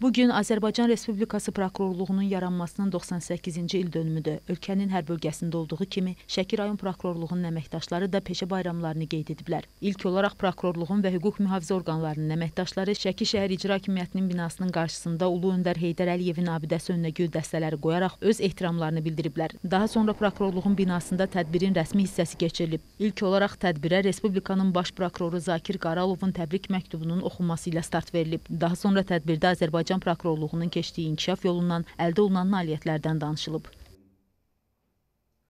Bugün Azərbaycan Respublikası Prokurorluğunun yaranmasının 98-ci il dönümüdür. Ölkənin hər bölgəsində olduğu kimi Şəki rayon prokurorluğunun əməkdaşları da peşə bayramlarını qeyd ediblər. İlk olaraq prokurorluğun və hüquq mühafizə orqanlarının əməkdaşları Şəki şəhər icra hakimiyyətinin binasının qarşısında Ulu Öndər Heydər Əliyevin abidəsi önünə gül dəstələri qoyaraq öz ehtiramlarını bildiriblər. Daha sonra prokurorluğun binasında tədbirin rəsmi hissəsi keçirilib. İlk olaraq tədbirə Respublikanın baş prokuroru Zakir Qaralovun təbrik məktubunun oxunması ilə start verilib. Daha sonra tədbirdə Azərbaycan Prokurorluğunun keçdiyi inkişaf yolundan əldə olunan nailiyyətlərdən danışılıb.